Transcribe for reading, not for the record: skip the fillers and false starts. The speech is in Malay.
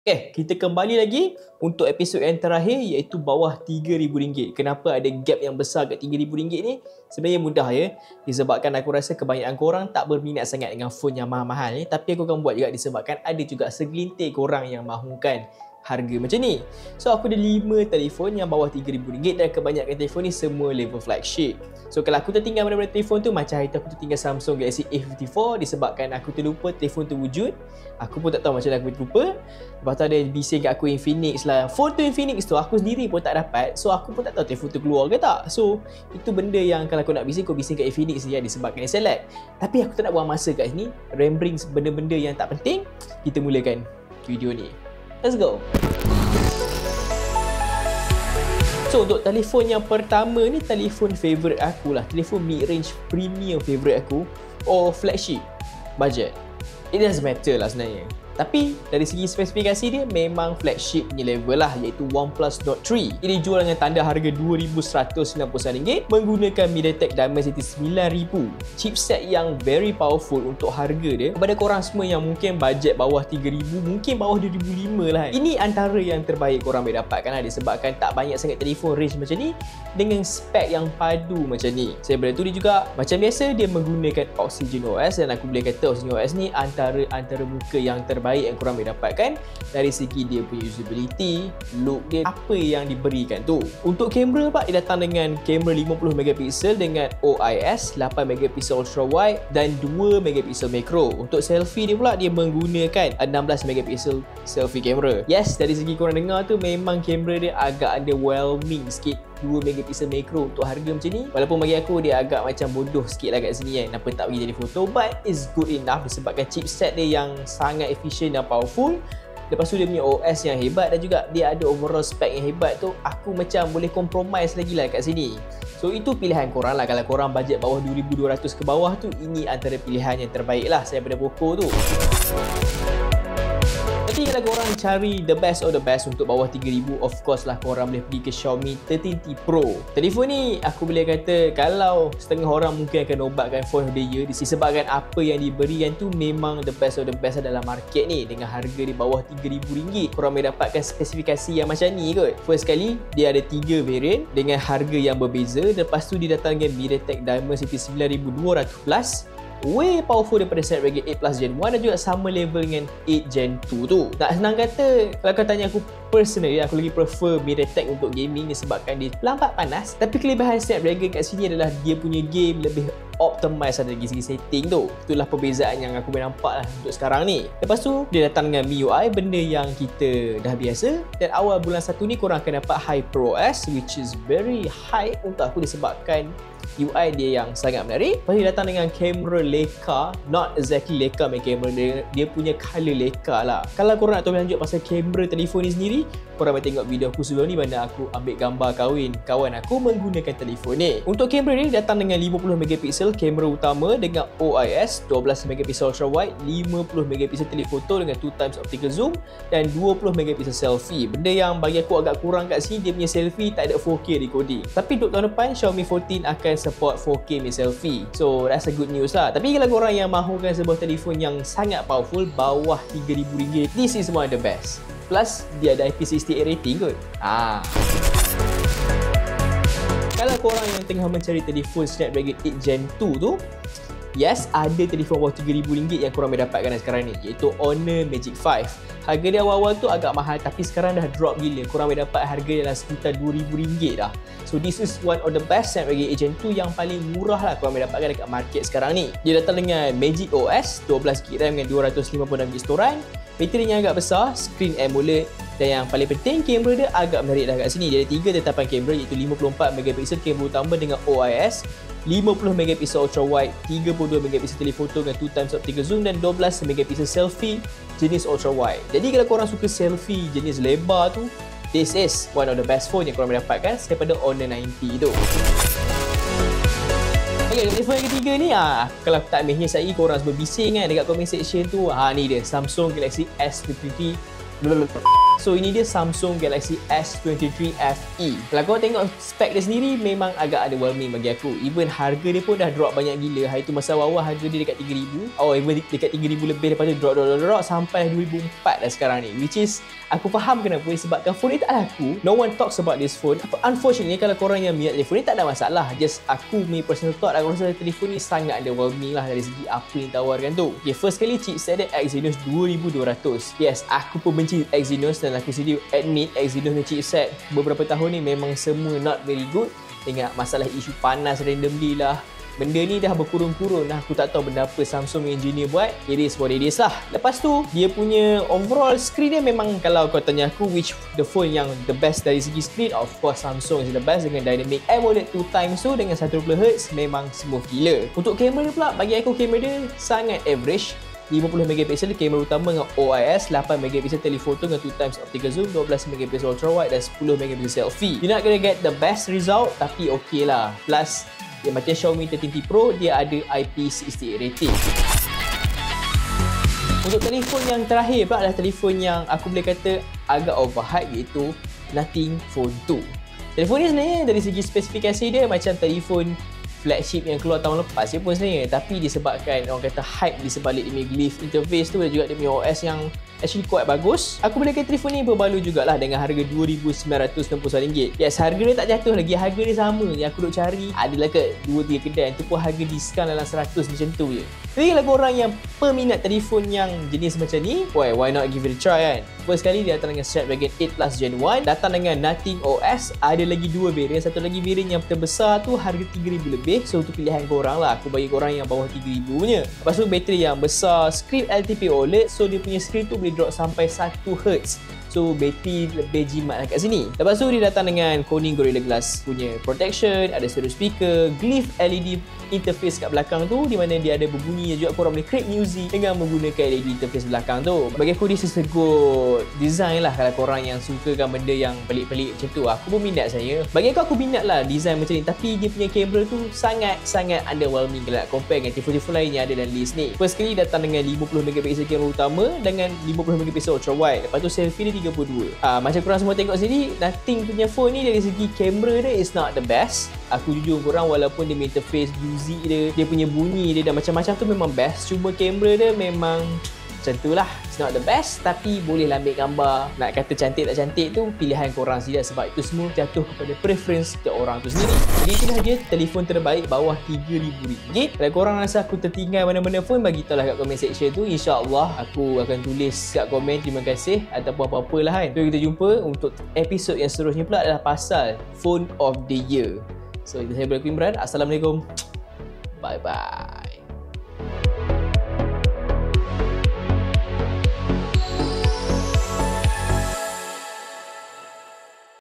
Kita kembali lagi untuk episod yang terakhir iaitu bawah RM3,000. Kenapa ada gap yang besar kat RM3,000 ni? Sebenarnya mudah ya. Disebabkan aku rasa kebanyakan korang tak berminat sangat dengan phone yang mahal-mahal ni. Tapi aku akan buat juga disebabkan ada juga segelintir korang yang mahukan harga macam ni. So aku ada 5 telefon yang bawah RM3,000 dan kebanyakan telefon ni semua level flagship. So kalau aku tertinggal mana-mana telefon tu, macam hari tu aku tertinggal Samsung Galaxy A54 disebabkan aku terlupa telefon tu wujud. Aku pun tak tahu macam mana aku terlupa. Lepas tu ada bising kat aku Infinix lah. Phone tu Infinix tu aku sendiri pun tak dapat. So aku pun tak tahu telefon tu keluar ke tak. So itu benda yang kalau kau nak bising, kau bising kat Infinix je disebabkan dia select. Tapi aku tak nak buang masa kat sini rambling benda-benda yang tak penting. Kita mulakan video ni. Let's go. So untuk telefon yang pertama ni, telefon favourite aku lah. Telefon mid-range premium favourite aku. Or flagship budget. It doesn't matter lah sebenarnya. Tapi dari segi spesifikasi dia memang flagship punya level lah, iaitu OnePlus Nord 3. Ini jual dengan tanda harga RM2,199 menggunakan MediaTek Dimensity 9000. Chipset yang very powerful untuk harga dia. Kepada korang semua yang mungkin bajet bawah RM3,000, mungkin bawah RM2,500 lah. Ini antara yang terbaik korang boleh dapatkan lah, disebabkan tak banyak sangat telefon range macam ni dengan spek yang padu macam ni. Saya boleh tulis juga, macam biasa dia menggunakan Oxygen OS dan aku boleh kata Oxygen OS ni antara muka yang terbaik yang korang boleh dapatkan dari segi dia punya usability, look dia, apa yang diberikan tu. Untuk kamera pak, dia datang dengan kamera 50MP dengan OIS, 8MP ultra wide dan 2MP macro. Untuk selfie dia pula, dia menggunakan 16MP selfie kamera. Yes, dari segi korang dengar tu memang kamera dia agak underwhelming sikit, 2MP macro untuk harga macam ni. Walaupun bagi aku dia agak macam bodoh sikit lah kat sini kan, kenapa tak pergi jadi foto, but it's good enough disebabkan chipset dia yang sangat efisien dan powerful. Lepas tu dia punya OS yang hebat dan juga dia ada overall spec yang hebat tu, aku macam boleh compromise lagi lah kat sini. So itu pilihan korang lah. Kalau korang bajet bawah RM2,200 ke bawah tu, ini antara pilihan yang terbaik lah daripada Poco tu. Tapi kalau korang cari the best of the best untuk bawah RM3,000, of course lah korang boleh pergi ke Xiaomi 13T Pro. Telefon ni aku boleh kata kalau setengah orang mungkin akan nobatkan phone of the year disebabkan apa yang diberikan tu memang the best of the best dalam market ni. Dengan harga di bawah RM3,000 korang boleh dapatkan spesifikasi yang macam ni kot. First kali dia ada 3 variant dengan harga yang berbeza. Lepas tu dia datang dengan MediaTek Dimensity 9200+, way powerful daripada Snapdragon 8 Plus Gen 1 dan juga sama level dengan 8 Gen 2 tu. Tak senang kata, kalau kau tanya aku personally, aku lagi prefer MediaTek untuk gaming disebabkan dia lambat panas. Tapi kelebihan Snapdragon kat sini adalah dia punya game lebih optimize dari segi setting tu. Itulah perbezaan yang aku boleh nampak lah untuk sekarang ni. Lepas tu dia datang dengan MIUI, benda yang kita dah biasa. Dan awal bulan 1 ni korang akan dapat HyperOS, which is very high untuk aku disebabkan UI dia yang sangat menarik. Lepas dia datang dengan kamera Leica, not exactly Leica main kamera dia punya color Leica lah. Kalau korang nak tahu lanjut pasal kamera telefon ni sendiri, korang boleh tengok video aku sebelum ni mana aku ambil gambar kahwin kawan aku menggunakan telefon ni. Untuk kamera ni datang dengan 50MP kamera utama dengan OIS, 12MP ultra wide, 50MP telefoto dengan 2x optical zoom dan 20MP selfie. Benda yang bagi aku agak kurang kat sini, dia punya selfie tak ada 4K recording. Tapi untuk tahun depan Xiaomi 14 akan support 4K punya selfie. So that's a good news lah. Tapi kalau korang yang mahukan sebuah telefon yang sangat powerful bawah RM3,000, this is one of the best. Plus dia ada IP68 rating kot. Kalau korang yang tengah mencari telefon Snapdragon 8 Gen 2 tu, yes, ada telefon bawah RM3,000 yang korang boleh dapatkan sekarang ni, iaitu Honor Magic 5. Harga dia awal-awal tu agak mahal tapi sekarang dah drop gila. Korang boleh dapat harga dalam sekitar RM2,000 dah. So this is one of the best Snapdragon 8 Gen 2 yang paling murah lah korang boleh dapatkan dekat market sekarang ni. Dia datang dengan Magic OS, 12GB RAM dengan 256GB storan. Baterinya agak besar, screen AMOLED dan yang paling penting kamera dia agak menarik dah kat sini. Dia ada 3 tetapan kamera iaitu 54MP kamera utama dengan OIS, 50MP ultra wide, 32MP telefoto dengan 2x optical zoom dan 12MP selfie jenis ultra wide. Jadi kalau korang suka selfie jenis lebar tu, this is one of the best phone yang korang boleh dapatkan daripada Honor 90 tu. Okay, telefon yang ketiga ni, kalau aku tak ambil saya korang sebab bising kan dekat comment section tu. Ni dia, Samsung Galaxy S23 So ini dia Samsung Galaxy S23 FE. Kalau kau tengok spek dia sendiri memang agak underwhelming bagi aku. Even harga dia pun dah drop banyak gila. Hari tu masa awal harga dia dekat 3,000. Oh, even dekat 3,000 lebih, lepas tu drop sampai 2004 dah sekarang ni. Which is aku faham kenapa, sebabkan phone ni tak laku. No one talks about this phone. Unfortunately, kalau korang yang minat telefon ni tak ada masalah. Just aku punya personal thought, aku rasa telefon ni sangat underwhelming lah dari segi apa yang tawarkan tu. Okay, first kali chipset dia Exynos 2200. Yes, aku pun benci Exynos dan aku sendiri admit Exynos punya chipset beberapa tahun ni memang semua not very good. Tengok masalah isu panas randomly lah. Benda ni dah berkurun-kurun lah. Aku tak tahu benda apa Samsung engineer buat. It is what it is lah. Lepas tu, dia punya overall screen dia memang, kalau kau tanya aku which the phone yang the best dari segi screen, of course Samsung is the best dengan Dynamic AMOLED 2x tu dengan 120Hz memang smooth gila. Untuk kamera dia pula, bagi aku kamera dia sangat average. 50MP kamera utama dengan OIS, 8MP telephoto dengan 2x optical zoom, 12MP ultra wide dan 10MP selfie. You're not gonna get the best result, tapi okay lah. Plus, dia macam Xiaomi 13T Pro, dia ada IP68 rating. Untuk telefon yang terakhir pula adalah telefon yang aku boleh kata agak overhype, iaitu Nothing Phone 2. Telefon ni sebenarnya dari segi spesifikasi dia macam telefon flagship yang keluar tahun lepas je pun sebenarnya, tapi disebabkan orang kata hype di sebalik dia punya Glyph interface tu dan juga dia punya OS yang actually quite bagus, aku boleh kata telefon ni berbaloi jugalah dengan harga RM2,999. Yes, harga dia tak jatuh lagi, harga dia sama yang aku duk cari adalah ke 2-3 kedai, itu pun harga diskaun dalam 100 macam tu je. Jadi kalau korang yang peminat telefon yang jenis macam ni, why not give it a try kan. First kali dia datang dengan Snapdragon 8 Plus Gen 1, datang dengan Nothing OS, ada lagi 2 variant, satu lagi variant yang terbesar tu harga 3,000 lebih. So itu pilihan korang lah, aku bagi korang yang bawah 3,000 punya. Lepas tu bateri yang besar, screen LTP OLED, so dia punya screen tu boleh drop sampai 1Hz. So bateri lebih jimat lah kat sini. Lepas tu dia datang dengan Corning Gorilla Glass punya protection, ada stereo speaker, Glyph LED interface kat belakang tu, di mana dia ada berbunyi juga, korang boleh create music dengan menggunakan LED interface belakang tu. Bagi aku dia sesegut design lah kalau korang yang sukakan benda yang pelik-pelik macam tu. Aku pun minat saya. Bagi aku minat lah design macam ni, tapi dia punya kamera tu sangat underwhelming kalau nak compare dengan telefon-telefon lain yang ada dalam list ni. First kali datang dengan 50MP kamera utama dengan 50MP ultra wide. Lepas tu selfie dia 32. Macam korang semua tengok sini, Nothing punya phone ni dari segi kamera dia is not the best. Aku jujur korang, walaupun dia punya interface, music dia punya bunyi dia dan macam-macam tu memang best, cuma kamera dia memang macam tu lah, it's not the best, tapi boleh lah ambil gambar. Nak kata cantik tak cantik tu pilihan korang sendiri, sebab itu semua jatuh kepada preference setiap orang tu sendiri. Jadi itulah dia telefon terbaik bawah RM3,000. Kalau korang rasa aku tertinggal mana-mana phone, bagi tahu lah kat komen section tu. InsyaAllah aku akan tulis kat komen terima kasih ataupun apa-apa lah kan. So kita jumpa untuk episod yang seterusnya pula adalah pasal Phone of the Year. So itu saya Imran. Assalamualaikum. Bye-bye.